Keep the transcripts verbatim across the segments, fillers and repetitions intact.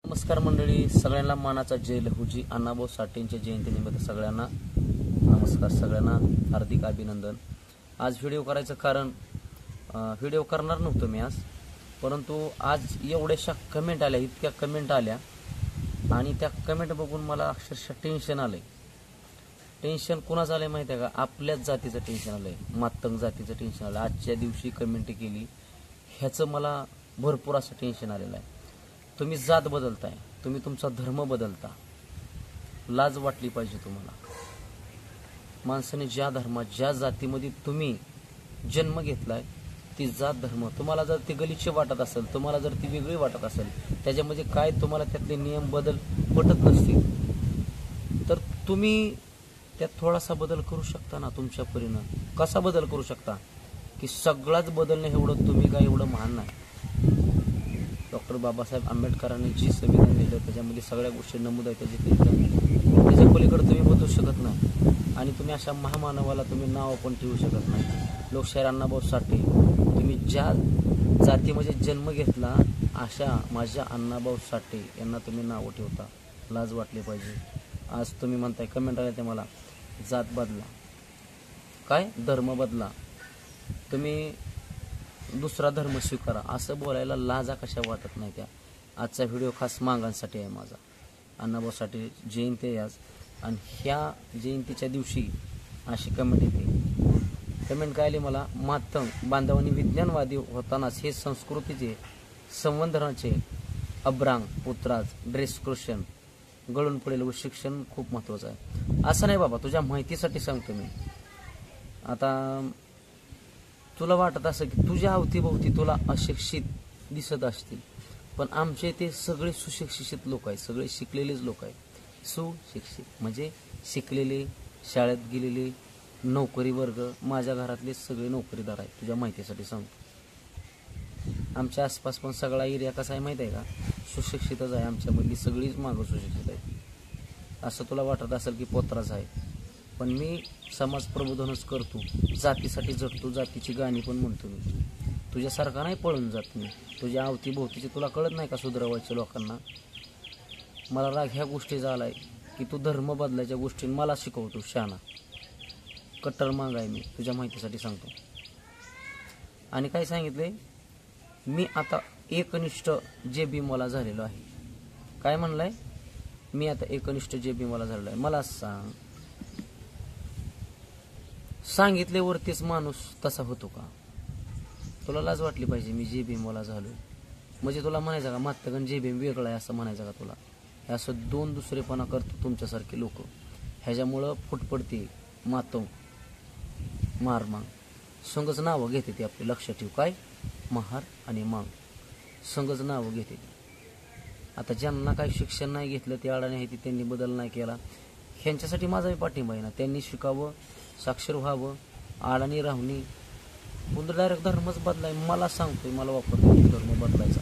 नमस्कार मंडळी, सगळ्यांना मानाचा जय लहूजी. अण्णाभाऊ साठेंच्या जयंतीनिमित्त सगळ्यांना नमस्कार, सगळ्यांना हार्दिक अभिनंदन. आज व्हिडिओ करायचं कारण व्हिडिओ करणार नव्हतो मी आज, परंतु आज एवढ्याशा कमेंट आल्या, इतक्या कमेंट आल्या आणि त्या कमेंट बघून मला अक्षरशः टेन्शन आलंय. टेन्शन कुणाचं आलंय माहिती आहे का? आपल्याच जातीचं टेन्शन आलंय, मातंग जातीचं टेन्शन आलं. आजच्या दिवशी कमेंट केली ह्याचं मला भरपूर असं टेन्शन आलेलं आहे. तुम्ही जात बदलताय, तुम्ही तुमचा धर्म बदलता, लाज वाटली पाहिजे तुम्हाला. माणसाने ज्या धर्मात, ज्या जातीमध्ये तुम्ही जन्म घेतलाय ती जात धर्म तुम्हाला जर ती गलिच्छ वाटत असेल, तुम्हाला जर ती वेगळी वाटत असेल, त्याच्यामध्ये काय तुम्हाला त्यातले नियम बदल पटत नसतील तर तुम्ही त्यात थोडासा बदल करू शकता ना तुमच्या परीनं. कसा बदल करू शकता की सगळाच बदलणे एवढं तुम्ही काय एवढं महान नाही. डॉक्टर बाबासाहेब आंबेडकरांनी जी संविधान लिहिलं त्याच्यामध्ये सगळ्या गोष्टी नमूद आहेत, त्याची त्याच्या पलीकडे तुम्ही बदलू शकत नाही. आणि तुम्ही अशा महामानवाला तुम्ही नाव पण ठेवू शकत नाही. लोकशाहीर अण्णाभाऊ साठे, तुम्ही ज्या जातीमध्ये जन्म घेतला अशा माझ्या अण्णाभाऊ साठे यांना तुम्ही नावं ठेवता, लाज वाटली पाहिजे. आज तुम्ही म्हणताय, कमेंट आले ते मला, जात बदला, काय धर्म बदला, तुम्ही दुसरा धर्म स्वीकारा, असं बोलायला लाजा कशा वाटत नाही त्या. आजचा व्हिडिओ खास मागांसाठी आहे माझा. अण्णाभाऊ साठे जयंती आहे आज आणि ह्या जयंतीच्या दिवशी अशी कमेंट येते. कमेंट काय आली मला, मातंग बांधवांनी विज्ञानवादी होतानाच हे संस्कृतीचे संवर्धनाचे अब्रांग पुत्राज ड्रेस क्रोशन गळून पडेल व शिक्षण खूप महत्वाचं आहे. असं नाही बाबा, तुझ्या माहितीसाठी सांगतो मी. आता तुला वाटत असं की तुझ्या अवतीभोवती तुला अशिक्षित दिसत असतील, पण आमचे ते सगळे सुशिक्षित लोक आहेत, सगळे शिकलेलेच लोक आहेत. सुशिक्षित म्हणजे शिकलेले, शाळेत गेलेले, नोकरी वर्ग, माझ्या घरातले सगळे नोकरीदार आहेत. तुझ्या माहितीसाठी सांगतो, आमच्या आसपास पण सगळा एरिया कसा आहे माहिती आहे का? सुशिक्षितच आहे. आमच्यामधली सगळीच मागं सुशिक्षित आहेत. असं तुला वाटत असेल की पोत्राच आहे, पण मी समाज प्रबोधनच करतो, जातीसाठी झटतो, जातीची गाणी पण म्हणतो मी. तुझ्यासारखा नाही पळून जात मी. तुझ्या अवतीभोवतीचे तुला कळत नाही का सुधरवायच्या लोकांना? मला राग ह्या गोष्टीचा आलाय की तू धर्म बदलायच्या गोष्टी मला शिकवतो. शहाणा कट्टर मांग आहे मी, तुझ्या माहितीसाठी सांगतो. आणि काय सांगितले मी आता एकनिष्ठ जे बी मला झालेलो आहे. काय म्हणलाय? मी आता एकनिष्ठ जे बी मला झालेलो आहे. मला सांग, सांगितल्यावरतीच माणूस तसा होतो का? तुला लाज वाटली पाहिजे. मी जे भीम मला झालो म्हणजे तुला म्हणायचं का मातंगन जे भीम वेगळा आहे असं म्हणायचं का तुला? असं दोन दुसरेपणा करतो तुमच्यासारखे लोक. ह्याच्यामुळं फूट पडते मातंग मारमांग. संघच नावं घेते ते आपले, लक्ष ठेव. काय महार आणि मांग संघच नावं घेते. आता ज्यांना काही शिक्षण नाही घेतलं, ते अडाणी आहे, त्यांनी बदल नाही केला, ह्यांच्यासाठी माझाही पाठिंबा आहे ना. त्यांनी शिकावं, साक्षर व्हावं, अडाणी राहुनी. पुन्हा डायरेक्ट धर्मच बदलाय मला सांगतोय, मला वापरतो धर्म बदलायचा.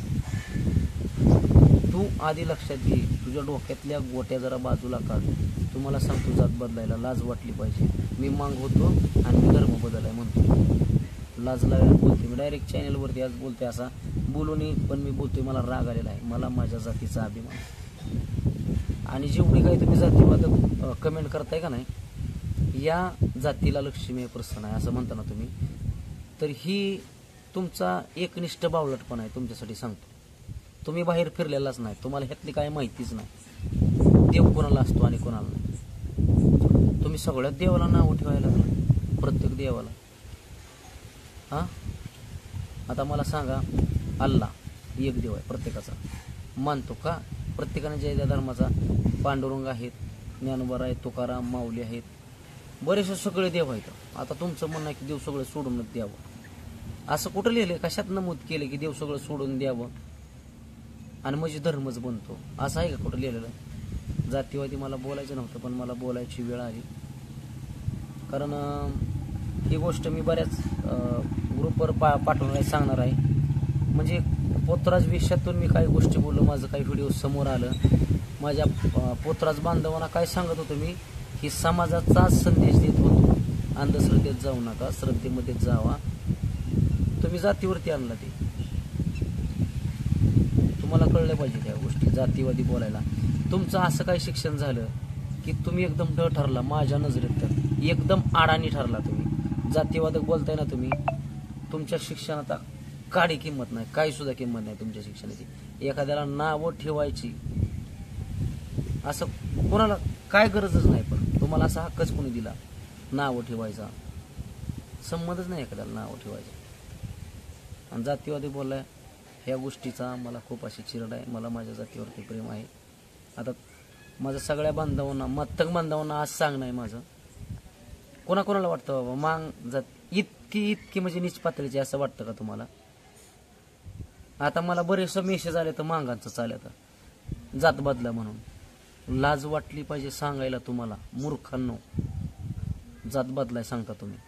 तू आधी लक्षात घे, तुझ्या डोक्यातल्या गोट्या जरा बाजूला काढ. तुम्हाला सांगतो जात बदलायला लाज वाटली पाहिजे. मी मांग होतो आणि मी धर्म बदलाय म्हणतो, लाज लागायला बोलते मी. डायरेक्ट चॅनलवरती आज बोलते, असा बोलून पण मी बोलतोय. मला राग आलेला आहे, मला माझ्या जातीचा अभिमान. आणि जेवढी काही तुम्ही जातीवाद कमेंट करताय का नाही, या जातीला लक्ष्मी प्रसन्न आहे असं म्हणता ना तुम्ही, तर ही तुमचा एकनिष्ठ बावलटपणा आहे. तुमच्यासाठी सांगतो, तुम्ही बाहेर फिरलेलाच नाही, तुम्हाला ह्यातली काय माहितीच नाही. देव कोणाला असतो आणि कोणाला नाही. तुम्ही सगळ्यात देवाला नाव ठेवायला लागला, प्रत्येक देवाला. हा आता मला सांगा, अल्लाह एक देव आहे प्रत्येकाचा, मानतो का? प्रत्येकाने जय त्या धर्माचा पांडुरंग आहेत, ज्ञानोबा आहेत, तुकाराम माऊली आहेत, बरेचसे सगळे देव आहेत. आता तुमचं म्हणणं आहे की देव सगळं सोडूनच द्यावं. असं कुठं लिहिलंय? कशात नमूद केलं की देव सगळं सोडून द्यावं आणि म्हणजे धर्मच बनतो? असं आहे का कुठं लिहिलेलं? जातीवादी मला बोलायचं नव्हतं, पण मला बोलायची वेळ आली. कारण ही गोष्ट मी बऱ्याच ग्रुपवर पा पाठवणार सांगणार आहे. म्हणजे पोतराज विषयातून मी काही गोष्टी बोललो, माझं काही व्हिडिओ समोर आलं. माझ्या पोतराज बांधवांना काय सांगत होतो मी, ही समाजाचा संदेश देत होतो. अंधश्रद्धेत जाऊ नका, श्रद्धेमध्ये जावा. तुम्ही जातीवरती आणला ते. तुम्हाला कळलं पाहिजे त्या गोष्टी. जातीवादी बोलायला तुमचं असं काही शिक्षण झालं की तुम्ही एकदम ड ठरला माझ्या नजरेत, तर एकदम अडाणी ठरला तुम्ही. जातीवादक बोलताय ना तुम्ही, तुमच्या शिक्षणात काडी किंमत नाही, काही सुद्धा किंमत नाही तुमच्या शिक्षणाची. एखाद्याला नावं ठेवायची असं कोणाला काय गरजच नाही, पण तुम्हाला असा हक्कच कोणी दिला नावं ठेवायचा? संबंधच नाही एखाद्याला नावं ठेवायचं. आणि जातीवादी बोललाय ह्या गोष्टीचा मला खूप अशी चिरड आहे. मला माझ्या जातीवरती प्रेम आहे. आता माझं सगळ्या बांधवांना, मत्तक बांधवांना आज सांगणं आहे माझं, कोणाकोणाला वाटतं बाबा मांग जात इतकी इतकी म्हणजे नीच पातळीची असं वाटतं का तुम्हाला? आता मला बरेचसे मेसेज आले तर मांगांचं चाललं तर जात बदला म्हणून. लाज वाटली पाहिजे सांगायला तुम्हाला मूर्खांनो. जात बदलाय सांगता तुम्ही?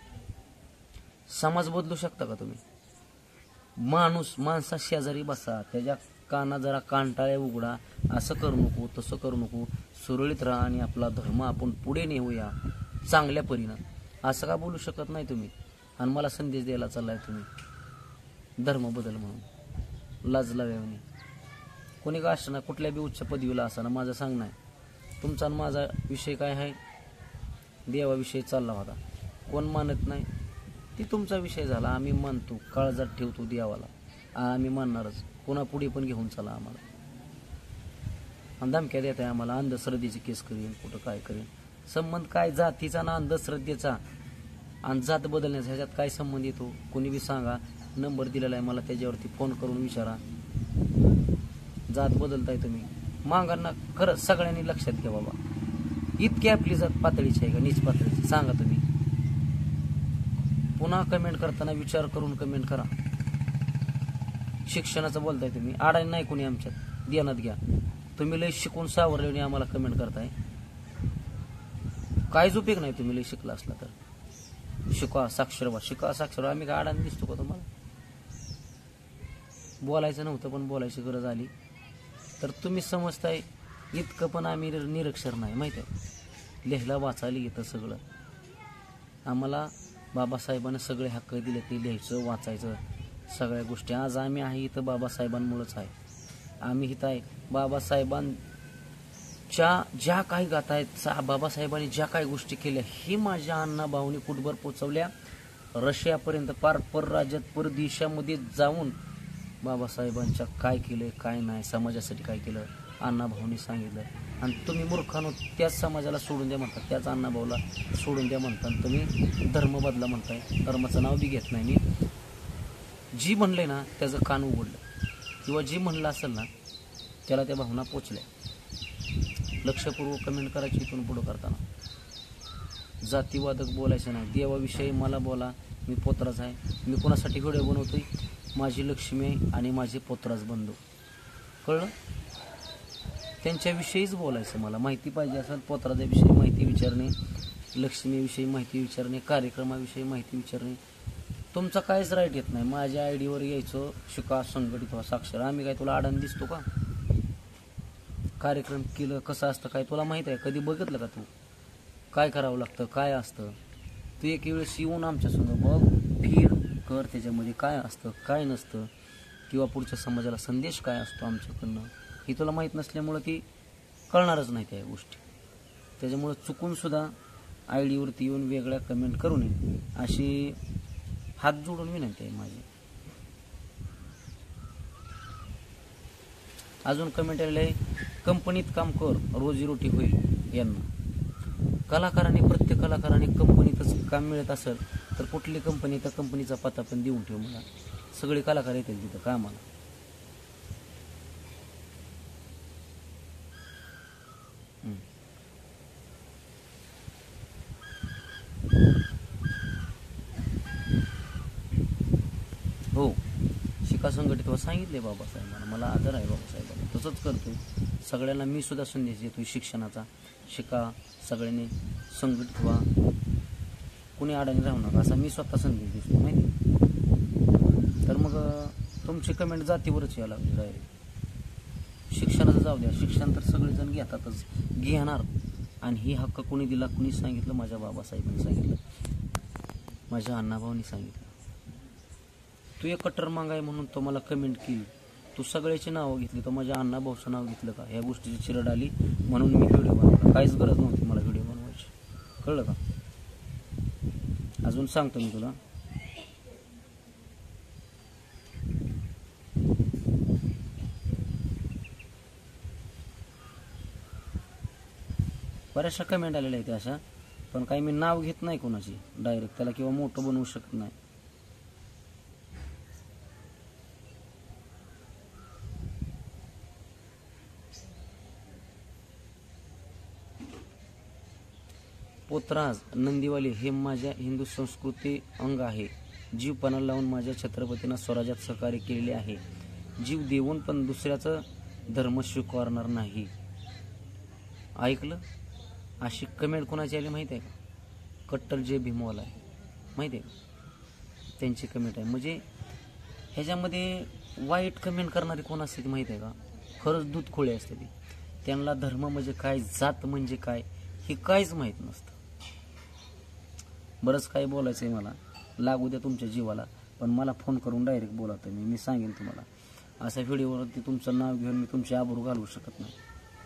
समाज बदलू शकता का तुम्ही? माणूस माणसा शेजारी बसा, त्याच्या काना जरा कांटाळे उघडा, असं करू नको तसं करू नको, सुरळीत राहा आणि आपला धर्म आपण पुढे नेऊया चांगल्या परीनं. असं का बोलू शकत नाही तुम्ही? आणि मला संदेश द्यायला चाललाय तुम्ही धर्म बदल म्हणून. लाज लाव्याने कोणी का असं ना, कुठल्या बी उच्च पदवीला असा ना, माझं सांगणं आहे. तुमचा आणि माझा विषय काय आहे? देवाविषयी चालला होता. कोण मानत नाही ती तुमचा विषय झाला. आम्ही मानतो, काळजात ठेवतो देवाला, आम्ही मानणारच. कोणा पुढे पण घेऊन चला आम्हाला. आणि धमक्या देत आहे आम्हाला, अंधश्रद्धेची केस करीन, कुठं काय करीन. संबंध काय जातीचा ना अंधश्रद्धेचा आणि जात बदलण्याचा ह्याच्यात काय संबंध येतो? कोणी बी सांगा. नंबर दिलेला आहे मला, त्याच्यावरती फोन करून विचारा. जात बदलताय तुम्ही मांगांना. खरंच सगळ्यांनी लक्षात घ्या बाबा, इतकी आपली जात पातळीची आहे का नीच पातळीची? सांगा तुम्ही. पुन्हा कमेंट करताना विचार करून कमेंट करा. शिक्षणाचं बोलताय तुम्ही, अडाणी नाही कोणी आमच्यात, ध्यानात घ्या. तुम्ही लय शिकून सावरलेली आम्हाला कमेंट करताय. काहीच उपयोग नाही तुम्ही लय शिकला असला तर. शिका साक्षर व्हा, शिका साक्षर व्हा. आम्ही काय अडाणी दिसतो का तुम्हाला? बोलायचं नव्हतं पण बोलायची गरज आली तर तुम्ही समजताय इतकं पण आम्ही निरक्षर नाही, माहित आहे. लिहायला वाचायला येतं सगळं. आम्हाला बाबासाहेबांना सगळे हक्क दिले, ते लिहायचं वाचायचं सगळ्या गोष्टी. आज आम्ही आहे इथं बाबासाहेबांमुळेच आहे. आम्ही इथं आहे बाबासाहेबांच्या ज्या काही गाथा आहेत, बाबासाहेबांनी ज्या काही गोष्टी केल्या ही माझ्या अण्णा भाऊनी कुठभर पोचवल्या. रशियापर्यंत, पार परराज्यात परदेशामध्ये जाऊन बाबासाहेबांच्या काय केलं काय नाही, समाजासाठी काय केलं अण्णा भाऊनी सांगितलं. आणि तुम्ही मूर्खानो त्याच समाजाला सोडून द्या म्हणता, त्याच अण्णा भाऊला सोडून द्या म्हणता. तुम्ही धर्म बदला म्हणताय. धर्माचं नाव बी घेत नाही मी. जी म्हणलंय ना त्याचं कान उघडलं, किंवा जी म्हणलं असेल ना त्याला त्या भावना पोचल्या. लक्षपूर्वक कमेंट करायची इथून पुढं करताना. जातीवादक बोलायचं नाही. देवाविषयी मला बोला, मी पोतराज आहे. मी कोणासाठी व्हिडिओ बनवतोय? माझी लक्ष्मी आहे आणि माझे पोतराज बंधू. कळलं? त्यांच्याविषयीच बोलायचं मला. माहिती पाहिजे असेल पोतराजाविषयी माहिती विचारणे, लक्ष्मीविषयी माहिती विचारणे, कार्यक्रमाविषयी माहिती विचारणे. तुमचा काहीच राईट येत नाही. माझ्या आय डीवर यायचं, शिका, संघटित व्हा, साक्षर. आम्ही काय तुला अडाणी दिसतो का? कार्यक्रम केलं कसं असतं काय तुला माहीत आहे? कधी बघितलं का तू? काय करावं लागतं, काय असतं? तू एक वेळेस येऊन आमच्यासंग बघ, फिर कर, त्याच्यामध्ये काय असतं काय नसतं, किंवा पुढच्या समाजाला संदेश काय असतो आमच्याकडनं ही तुला माहीत नसल्यामुळं ती कळणारच नाही त्या गोष्टी. त्याच्यामुळं चुकूनसुद्धा आय डीवरती येऊन वेगळ्या कमेंट करू नये अशी हात जोडून विनंती आहे माझी. अजून कमेंट आलेलं आहे, कंपनीत काम कर, रोजीरोटी होईल यांना. कलाकारांनी, प्रत्येक कलाकारांनी कंपनीतच काम मिळत असेल तर कुठली कंपनी, त्या कंपनीचा पत्ता पण देऊन ठेव मला. सगळे कलाकार येतील तिथं कामाला. हो, शिका, संघटित व्हा सांगितले बाबासाहेबांना. मला आदर आहे बाबासाहेबांना, तसंच करतो. सगळ्यांना मी सुद्धा संदेश देतो शिक्षणाचा. शिका, सगळ्यांनी संघटित व्हा, कुणी अडाणी राहू नका असा मी स्वतः संदेश देतो, माहिती. तर मग तुमची कमेंट जातीवरच यायला लागली. शिक्षणाचं जाऊ द्या, शिक्षण तर सगळेजण घेतातच, घेणार. आणि ही हक्क कोणी दिला, कुणी सांगितलं? माझ्या बाबासाहेबांनी सांगितलं, माझ्या अण्णाभाऊनी सांगितलं. तू एक कट्टर मांगाय म्हणून तो मला कमेंट केली, तू सगळ्याची नावं घेतली तर माझ्या अण्णा भाऊचं नाव घेतलं का? ह्या गोष्टीची चिरड आली म्हणून मी व्हिडिओ बनवला. काहीच गरज नव्हती मला व्हिडिओ बनवायची, कळलं का? अजून सांगतो मी तुला, बऱ्याचशा कमेंट आलेल्या आहेत अशा, पण काही मी नाव घेत नाही कोणाची डायरेक्ट त्याला किंवा मोठं बनवू शकत नाही. पोतराज नंदीवाली हे माझ्या हिंदू संस्कृती अंग आहे. जीवपणा लावून माझ्या छत्रपतींना स्वराज्यात सहकार्य केलेले आहे. जीव देऊन पण दुसऱ्याचं धर्म स्वीकारणार नाही. ऐकलं? अशी कमेंट कोणाची आली माहिती आहे का? कट्टर जे भीमवाला आहे माहिती आहे का, त्यांची कमेंट आहे. म्हणजे ह्याच्यामध्ये वाईट कमेंट करणारी कोण असते ती माहिती आहे का? खरंच दूध खोळे असते ती. त्यांना धर्म म्हणजे काय, जात म्हणजे काय हे काहीच माहीत नसतं. बरंच काही बोलायचं आहे मला, लागू द्या तुमच्या जीवाला, पण मला फोन करून डायरेक्ट बोला तुम्ही, मी सांगेन तुम्हाला. अशा व्हिडिओवरती तुमचं नाव घेऊन मी तुमचे आबरू घालवू शकत नाही.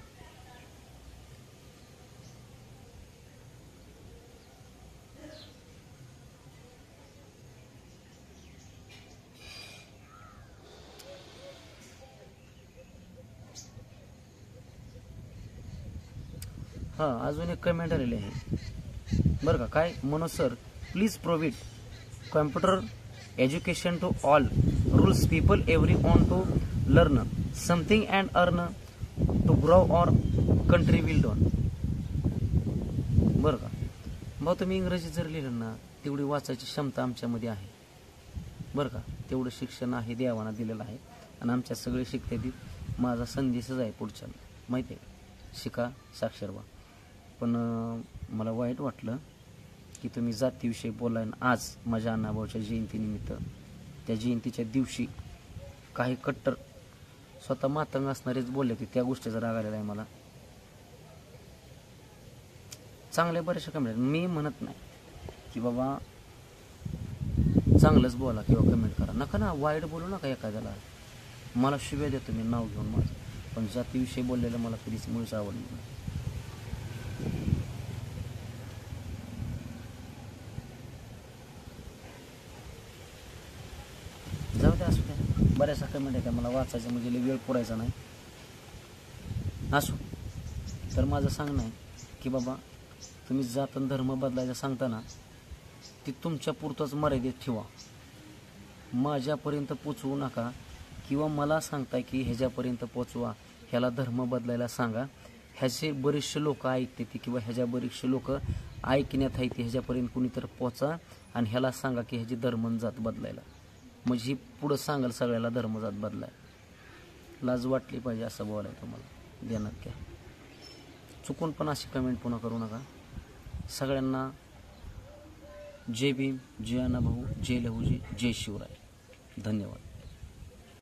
हां, अजून एक कमेंट आलेली आहे बरं का. काय? Manoj sir please provide computer education to all rules people every on to learn something and earn to grow or country will dawn. बरं का भाऊ, तुम्ही इंग्रजी जर लिहिलं ना तेवढी वाचायची क्षमता आमच्यामध्ये आहे बरं का. तेवढं शिक्षण आहे, देवाना दिलेलं आहे आणि आमच्या सगळे शिकते ती. माझा संदेशच आहे पुढच्या, माहिती आहे, शिका साक्षर व्हा. पण मला वाईट वाटलं की तुम्ही जातीविषयी बोलाय. आज माझ्या अण्णाभाऊच्या जयंतीनिमित्त, त्या जयंतीच्या दिवशी काही कट्टर स्वतः मातंग असणारेच बोलले की त्या गोष्टीचा राग आलेला आहे मला. चांगले बरेचसे कमेंट, मी म्हणत नाही की बाबा चांगलंच बोला किंवा कमेंट करा, नका ना वाईट बोलू नका एखाद्याला. मला शिव्या देतो मी नाव घेऊन माझं, पण जातीविषयी बोललेलं मला कधीच मुळीच आवडलं नाही. जाऊ द्या, असू द्या. बऱ्याचशा कमेंट आहे त्या मला वाचायचं म्हणजे वेळ पुरायचा नाही. असो, तर माझं सांगणं आहे की बाबा तुम्ही जात आणि धर्म बदलायचं सांगताना ती तुमच्या पुरतंच मर्यादित ठेवा. माझ्यापर्यंत पोचवू नका किंवा मला सांगताय की ह्याच्यापर्यंत पोचवा, ह्याला धर्म बदलायला सांगा. ह्याचे बरेचसे लोक ऐकते ती किंवा ह्याच्या बरेचसे लोक ऐकण्यात आहे ती, ह्याच्यापर्यंत कुणीतर पोचा आणि ह्याला सांगा की ह्याची धर्म जात बदलायला. म्हणजे ही पुढं सांगाल सगळ्याला धर्मजात बदलाय. लाज वाटली पाहिजे असं बोलाय तुम्हाला, ध्यानात घ्या. चुकून पण अशी कमेंट पुन्हा करू नका. सगळ्यांना जय भीम, जय अण्णाभाऊ, जय लहूजी, जय शिवराय. धन्यवाद.